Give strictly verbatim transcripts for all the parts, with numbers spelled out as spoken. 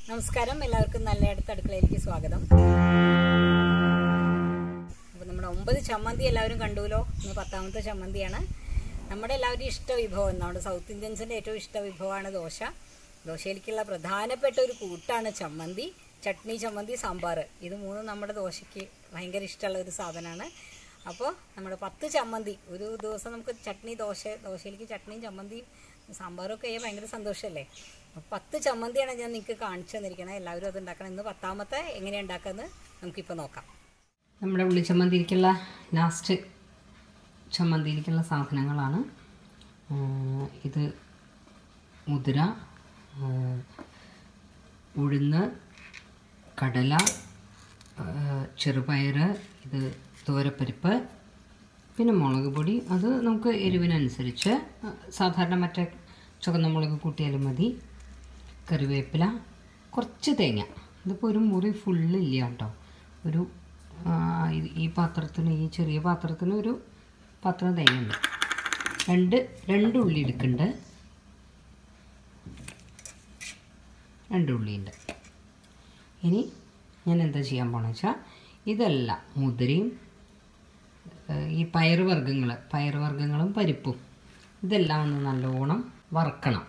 നമസ്കാരം, എല്ലാവർക്കും നല്ല അടുത്ത അടുക്കളയിലേക്ക് സ്വാഗതം. അപ്പോൾ നമ്മുടെ ഒമ്പത് ചമ്മന്തി എല്ലാവരും കണ്ടുല്ലോ. ഇന്ന് പത്താമത്തെ ചമ്മന്തിയാണ്. നമ്മുടെ എല്ലാവരും ഇഷ്ട വിഭവം, നമ്മുടെ സൗത്ത് ഇന്ത്യൻസിൻ്റെ ഏറ്റവും ഇഷ്ട വിഭവമാണ് ദോശ. ദോശയിലേക്കുള്ള പ്രധാനപ്പെട്ട ഒരു കൂട്ടാണ് ചമ്മന്തി. ചട്നി, ചമ്മന്തി, സാമ്പാർ, ഇത് മൂന്നും നമ്മുടെ ദോശയ്ക്ക് ഭയങ്കര ഇഷ്ടമുള്ള ഒരു സാധനമാണ്. അപ്പോൾ നമ്മുടെ പത്ത് ചമ്മന്തി ഒരു ദിവസം നമുക്ക് ചട്നി, ദോശ ദോശയിലേക്ക് ചട്നിയും ചമ്മന്തിയും സാമ്പാറൊക്കെ ചെയ്യാൻ ഭയങ്കര സന്തോഷമല്ലേ. അപ്പോൾ പത്ത് ചമ്മന്തിയാണ് ഞാൻ നിങ്ങൾക്ക് കാണിച്ചു തന്നിരിക്കുന്നത്. എല്ലാവരും അത് ഉണ്ടാക്കണം. ഇന്ന് പത്താമത്തെ എങ്ങനെയാണ് ഉണ്ടാക്കുന്നത് നമുക്കിപ്പോൾ നോക്കാം. നമ്മുടെ ഉള്ളി ചമ്മന്തിയിലേക്കുള്ള ലാസ്റ്റ് ചമ്മന്തിയിലേക്കുള്ള സാധനങ്ങളാണ് ഇത്. മുതിര, ഉഴുന്ന്, കടല, ചെറുപയർ, ഇത് തോരപ്പരിപ്പ്, പിന്നെ മുളക് പൊടി. അത് നമുക്ക് എരിവിനനുസരിച്ച് സാധാരണ മറ്റേ ചുവന്ന മുളക് കൂട്ടിയാലും മതി. കറിവേപ്പില, കുറച്ച് തേങ്ങ. ഇതിപ്പോൾ ഒരു മുറി ഫുള്ളില്ല കേട്ടോ. ഒരു ഈ പാത്രത്തിന്, ഈ ചെറിയ പാത്രത്തിന് ഒരു പാത്രം തേങ്ങ ഉണ്ട്. രണ്ട് രണ്ട് ഉള്ളി എടുക്കുന്നുണ്ട്. രണ്ട് ഉള്ളിയുണ്ട്. ഇനി ഞാൻ എന്താ ചെയ്യാൻ പോണെന്ന് വെച്ചാൽ, ഇതെല്ലാം മുതിരയും ഈ പയറുവർഗ്ഗങ്ങൾ പയറുവർഗ്ഗങ്ങളും പരിപ്പും ഇതെല്ലാം ഒന്ന് നല്ലോണം വറുക്കണം.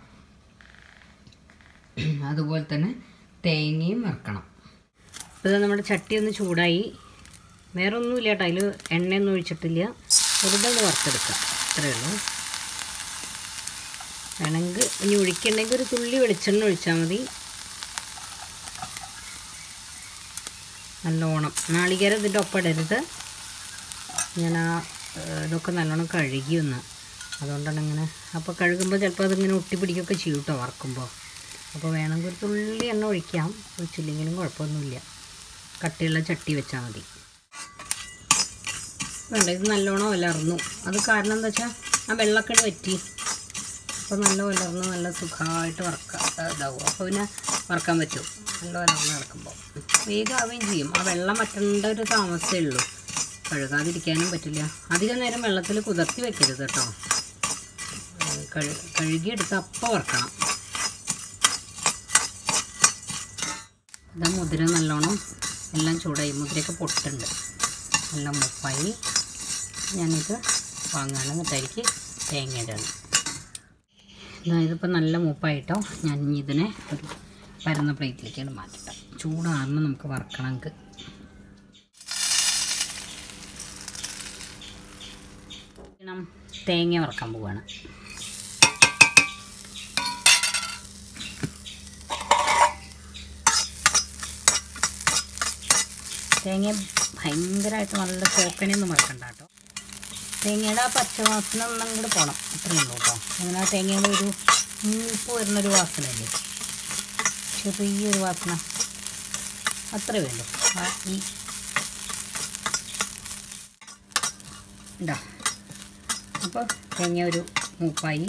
അതുപോലെ തന്നെ തേങ്ങയും വറുക്കണം. അപ്പോൾ ഇത് നമ്മുടെ ചട്ടി ഒന്ന് ചൂടായി. വേറെ ഒന്നുമില്ല കേട്ടോ, അതിൽ എണ്ണയൊന്നും ഒഴിച്ചിട്ടില്ല. വെറുതെ ഒന്ന് വറുത്തെടുക്കുക, അത്രയേ ഉള്ളൂ. വേണമെങ്കിൽ ഇനി ഒഴിക്കണമെങ്കിൽ ഒരു തുള്ളി വെളിച്ചെണ്ണ ഒഴിച്ചാൽ മതി. നല്ലോണം നാളികേരം ഇതിൻ്റെ ഒപ്പം ഇടരുത്. ഞാൻ ആ ഇതൊക്കെ നല്ലോണം കഴുകി ഒന്ന്, അതുകൊണ്ടാണ് ഇങ്ങനെ. അപ്പോൾ കഴുകുമ്പോൾ ചിലപ്പോൾ അതിങ്ങനെ ഒട്ടിപ്പിടിക്കുകയൊക്കെ ചെയ്യും കേട്ടോ വറക്കുമ്പോൾ. അപ്പോൾ വേണമെങ്കിൽ ഒരു തുള്ളി എണ്ണ ഒഴിക്കാം, ഒഴിച്ചില്ലെങ്കിലും കുഴപ്പമൊന്നുമില്ല. കട്ടിയുള്ള ചട്ടി വെച്ചാൽ മതി. വേണ്ട, ഇത് നല്ലോണം ഉലർന്നു. അത് കാരണം എന്താ വെച്ചാൽ ആ വെള്ളമൊക്കെ വറ്റി. അപ്പോൾ നല്ല ഉലർന്ന് നല്ല സുഖമായിട്ട് വറക്കാം ഇതാവും. അപ്പോൾ പിന്നെ വറക്കാൻ പറ്റും. നല്ല ഉലർന്ന് കിടക്കുമ്പോൾ വേഗം ആവുകയും ചെയ്യും. ആ വെള്ളം വറ്റേണ്ട ഒരു താമസമേ ഉള്ളൂ. കഴുകാതിരിക്കാനും പറ്റില്ല. അധികം നേരം വെള്ളത്തിൽ കുതിർത്തി വെക്കരുത് കേട്ടോ. കഴു കഴുകിയെടുത്ത് അപ്പം വറക്കണം. ഇതാ മുതിര നല്ലോണം എല്ലാം ചൂടായി. മുതിരയൊക്കെ പൊട്ടുണ്ട്, നല്ല മുപ്പായി. ഞാനിത് വാങ്ങാണ്. എന്നിട്ടായിരിക്ക് തേങ്ങ ഇടണം. ഇതിപ്പോൾ നല്ല മൂപ്പായിട്ടോ. ഞാൻ ഇതിനെ ഒരു പരന്ന പ്ലേറ്റിലേക്കാണ് മാറ്റിട്ടോ. ചൂടാകുമ്പോൾ നമുക്ക് വറക്കണമെങ്കിൽ തേങ്ങ വറക്കാൻ പോവുകയാണ്. തേങ്ങ ഭയങ്കരമായിട്ട് നല്ല ചോക്കനെയൊന്നും വറക്കണ്ട കേട്ടോ. തേങ്ങയുടെ ആ പച്ചവാസന ഒന്നും കൂടെ പോകണം, അത്രയേ ഉള്ളൂ കേട്ടോ. അങ്ങനെ ആ തേങ്ങയുടെ ഒരു മൂപ്പ് വരുന്നൊരു വാസനയല്ലേ, ചെറിയൊരു വാസന, അത്രേ വേണ്ടു. ആ ഈ ഇതാ അപ്പോൾ തേങ്ങ ഒരു മൂപ്പായി.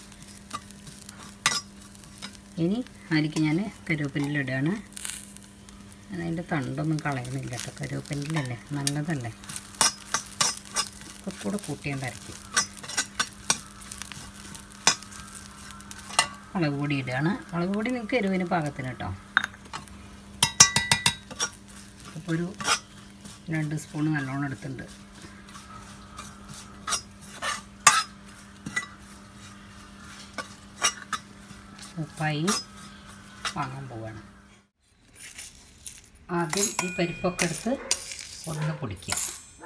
ഇനി അതിലേക്ക് ഞാൻ കരുവേപ്പിലയിടുകയാണ്. ഞാൻ അതിൻ്റെ തണ്ടൊന്നും കളയുന്നില്ല കേട്ടോ. കരുവേപ്പിലല്ലേ, നല്ലതല്ലേ. ഒക്കെ കൂടെ കൂട്ടിയാണ്ട് അരയ്ക്കും. മുളക് പൊടി ഇടുകയാണ്. മുളക് പൊടി നിങ്ങൾക്ക് എരിവിന് പാകത്തിന് കേട്ടോ. അപ്പോൾ ഒരു രണ്ട് സ്പൂൺ നല്ലോണം എടുത്തിട്ടുണ്ട്. ഉപ്പായി വാങ്ങാൻ പോവുകയാണ്. ആദ്യം ഈ പരിപ്പൊക്കെ എടുത്ത് ഒന്ന് പൊടിക്കുക.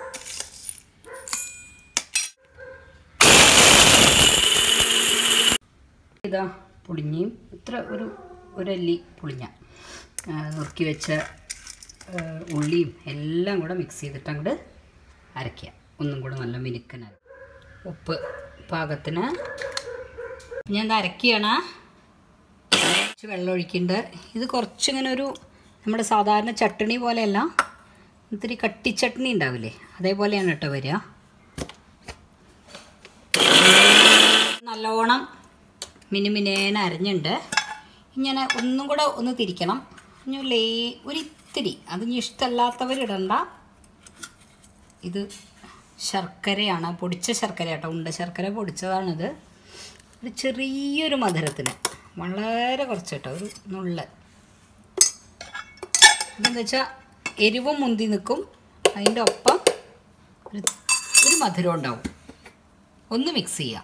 ഇതാ പുളിഞ്ഞയും ഇത്ര ഒരു ഒരല്ലി പുളിഞ്ഞ നുറുക്കി വെച്ച ഉള്ളിയും എല്ലാം കൂടെ മിക്സ് ചെയ്തിട്ട് അങ്ങോട്ട് അരയ്ക്കുക. ഒന്നും കൂടെ നല്ല മിനുക്കന. ഉപ്പ് പാകത്തിന്. ഞാൻ ഇത് അരക്കുകയാണ്. കുറച്ച് വെള്ളം ഒഴിക്കുന്നുണ്ട്. ഇത് കുറച്ചിങ്ങനെ ഒരു നമ്മുടെ സാധാരണ ചട്ടണി പോലെയല്ല, ഇത്തിരി കട്ടിച്ചട്ടണി ഉണ്ടാവില്ലേ, അതേപോലെയാണ് കേട്ടോ വരിക. നല്ലോണം മിനുമിനേന അരഞ്ഞുണ്ട്. ഇങ്ങനെ ഒന്നും കൂടെ ഒന്ന് തിരിക്കണം. ഇനി ലേ ഒരിത്തിരി, അത് ഇനി ഇഷ്ടമല്ലാത്തവരിടണ്ട. ഇത് ശർക്കരയാണ്, പൊടിച്ച ശർക്കര കേട്ടോ, ഉണ്ട ശർക്കര പൊടിച്ചതാണിത്. ഒരു ചെറിയൊരു മധുരത്തിന് വളരെ കുറച്ച് കേട്ടോ, ഒരു നുള്ള ഇതെന്ന് വെച്ചാൽ എരിവും മുന്തി നിൽക്കും, അതിൻ്റെ ഒപ്പം ഒരു ഒരു മധുരം ഉണ്ടാവും. ഒന്ന് മിക്സ് ചെയ്യാം.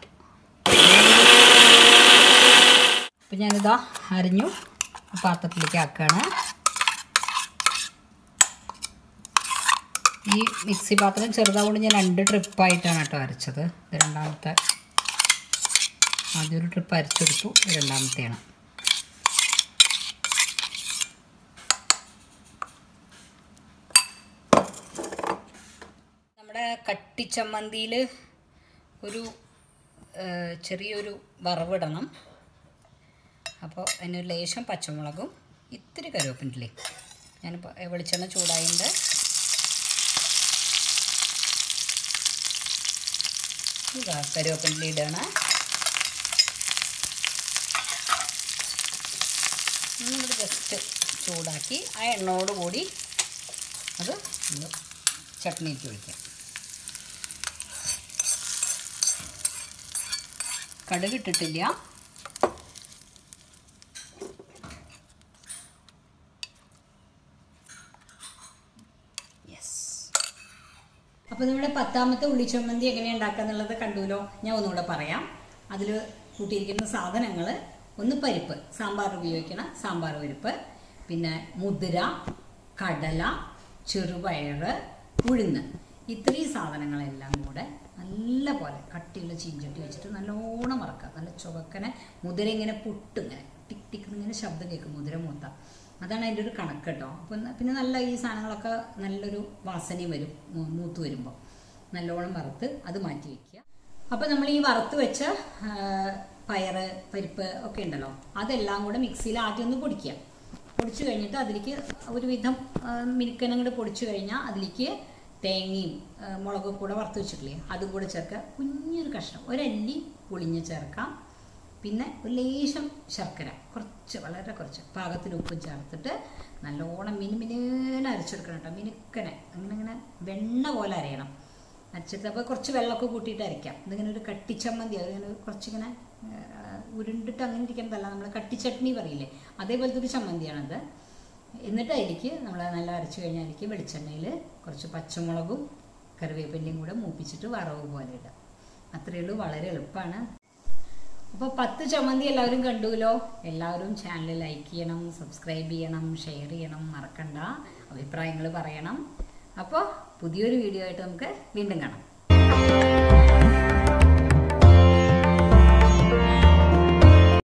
അപ്പം ഞാനിതാ അരിഞ്ഞു പാത്രത്തിലേക്ക് ആക്കുകയാണ്. ഈ മിക്സി പാത്രം ചെറുതാവുകൊണ്ട് ഞാൻ രണ്ട് ട്രിപ്പായിട്ടാണ് കേട്ടോ അരച്ചത്. ഇത് രണ്ടാമത്തെ, ആദ്യം ഒരു ട്രിപ്പ് അരച്ചെടുത്തു, രണ്ടാമത്തെയാണ്. നമ്മുടെ കട്ടിച്ചമ്മന്തിയിൽ ഒരു ചെറിയൊരു വറവിടണം. അപ്പോൾ അതിനൊരു ലേശം പച്ചമുളകും ഇത്തിരി കറിവേപ്പിൻ്റെ ഞാനിപ്പോൾ വെളിച്ചെണ്ണ ചൂടായിട്ടുണ്ട്. ഇതാ കറിവേപ്പിൻ്റെ ഇടാണ്. ഒന്നുകൂടി ജസ്റ്റ് ചൂടാക്കി ആ എണ്ണയോട് കൂടി അത് ഒന്ന് ചട്നിക്ക് ഒഴിക്കാം. കടുക് ഇട്ടിട്ടില്ല. അപ്പോൾ നമ്മുടെ പത്താമത്തെ ഉള്ളിച്ചമ്മന്തി എങ്ങനെയാണ് ഉണ്ടാക്കുക എന്നുള്ളത് കണ്ടുല്ലോ. ഞാൻ ഒന്നുകൂടെ പറയാം. അതിൽ കൂട്ടിയിരിക്കുന്ന സാധനങ്ങൾ: ഒന്ന് പരിപ്പ്, സാമ്പാർ ഉപയോഗിക്കണം സാമ്പാർ പരിപ്പ്, പിന്നെ മുതിര, കടല, ചെറുപയർ, ഉഴുന്ന്. ഇത്രയും സാധനങ്ങളെല്ലാം കൂടെ നല്ല പോലെ കട്ടിയുള്ള ചീഞ്ചട്ടി വെച്ചിട്ട് നല്ലോണം വറക്കുക. നല്ല ചുവക്കനെ മുതിര ഇങ്ങനെ പുട്ട് ഇങ്ങനെ ടിക് ടിക്ക് ഇങ്ങനെ ശബ്ദം കേൾക്കും മുതിര മൂത്ത. അതാണ് അതിൻ്റെ ഒരു കണക്ക് കേട്ടോ. അപ്പം പിന്നെ നല്ല ഈ സാധനങ്ങളൊക്കെ നല്ലൊരു വാസനയും വരും മൂത്ത് വരുമ്പോൾ. നല്ലോണം വറുത്ത് അത് മാറ്റി വയ്ക്കുക. അപ്പോൾ നമ്മൾ ഈ വറുത്ത് വെച്ച പയർ, പരിപ്പ് ഒക്കെ ഉണ്ടല്ലോ, അതെല്ലാം കൂടെ മിക്സിയിൽ ആദ്യം ഒന്ന് പൊടിക്കുക. പൊടിച്ചു കഴിഞ്ഞിട്ട് അതിലേക്ക് ഒരുവിധം മിനുക്കനങ്ങോട് പൊടിച്ചു കഴിഞ്ഞാൽ അതിലേക്ക് തേങ്ങയും മുളകും കൂടെ വറുത്ത് വെച്ചിട്ടില്ലേ, അതും കൂടെ ചേർക്കുക. കുഞ്ഞൊരു കഷ്ണം ഒരല്ലി പുളിഞ്ഞ് ചേർക്കാം. പിന്നെ ഒരു ലേശം ശർക്കര, കുറച്ച് വളരെ കുറച്ച് പാകത്തിന് ഉപ്പും ചേർത്തിട്ട് നല്ലോണം മിനുമിനേനെ അരച്ചെടുക്കണം കേട്ടോ. മിനുക്കനെ അങ്ങനെ ഇങ്ങനെ വെണ്ണ പോലെ അരയണം. അരച്ചിട്ട് അപ്പോൾ കുറച്ച് വെള്ളമൊക്കെ കൂട്ടിയിട്ട് അരയ്ക്കാം. ഇതിങ്ങനെ ഒരു കട്ടിച്ചമ്മന്തി, അതിങ്ങനെ കുറച്ചിങ്ങനെ ഉരുണ്ടിട്ട് അങ്ങനെ ഇരിക്കുന്നതല്ല, നമ്മൾ കട്ടിച്ചട്നി പറയില്ലേ, അതേപോലത്തെ ഒരു ചമ്മന്തിയാണത്. എന്നിട്ട് അതിലേക്ക് നമ്മൾ നല്ല അരച്ച് കഴിഞ്ഞാൽ അതിലേക്ക് വെളിച്ചെണ്ണയിൽ കുറച്ച് പച്ചമുളകും കറിവേപ്പിൻ്റെയും കൂടെ മൂപ്പിച്ചിട്ട് വറവ് പോലെ ഇടാം. അത്രയേ ഉള്ളൂ, വളരെ എളുപ്പമാണ്. അപ്പോൾ പത്ത് ചമ്മന്തി എല്ലാവരും കണ്ടുല്ലോ. എല്ലാവരും ചാനൽ ലൈക്ക് ചെയ്യണം, സബ്സ്ക്രൈബ് ചെയ്യണം, ഷെയർ ചെയ്യണം, മറക്കണ്ട. അഭിപ്രായങ്ങൾ പറയണം. അപ്പോൾ പുതിയൊരു വീഡിയോ ആയിട്ട് നമുക്ക് വീണ്ടും കാണാം.